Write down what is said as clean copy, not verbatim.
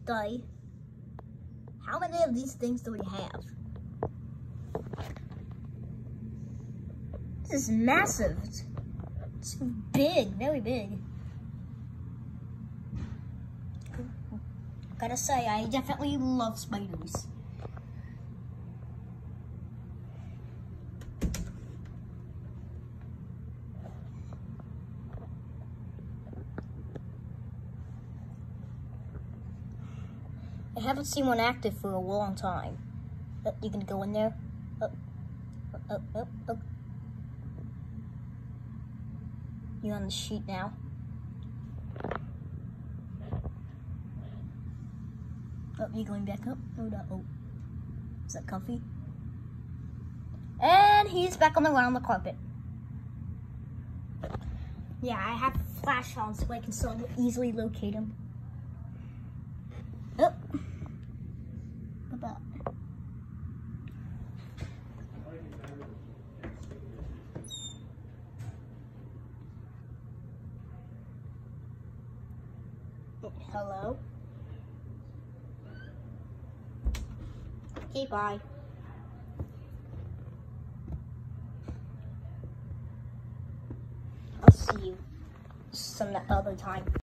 Die. How many of these things do we have? This is massive. It's big, very big. Gotta say, I definitely love spiders. I haven't seen one active for a long time. Oh, you can go in there. Oh. You're on the sheet now. Oh, you going back up? Oh, no. Oh. Is that comfy? And he's back on the ground on the carpet. Yeah, I have flash on so I can so easily locate him. Oh. Bye-bye. Hello? Okay, bye. I'll see you some other time.